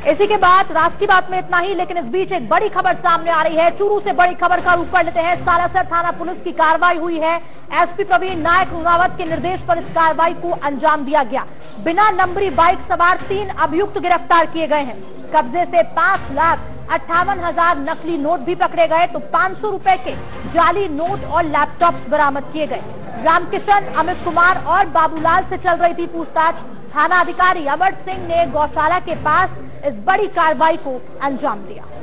इसी के बाद राष्ट्रीय बात में इतना ही, लेकिन इस बीच एक बड़ी खबर सामने आ रही है। चूरू से बड़ी खबर का रुख कर लेते हैं। सालासर थाना पुलिस की कार्रवाई हुई है। एसपी प्रवीण नायक रुनावत के निर्देश पर इस कार्रवाई को अंजाम दिया गया। बिना नंबरी बाइक सवार 3 अभियुक्त गिरफ्तार किए गए हैं। कब्जे से 5,58,000 नकली नोट भी पकड़े गए, तो 500 रुपए के जाली नोट और लैपटॉप बरामद किए गए। रामकिशन, अमित कुमार और बाबूलाल से चल रही थी पूछताछ। थाना अधिकारी अमर सिंह ने गौशाला के पास इस बड़ी कार्रवाई को अंजाम दिया।